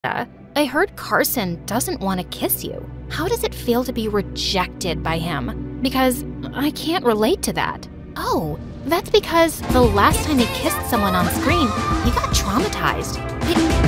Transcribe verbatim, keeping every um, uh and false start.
Uh, I heard Carson doesn't want to kiss you. How does it feel to be rejected by him? Because I can't relate to that. Oh, that's because the last time he kissed someone on screen, he got traumatized. It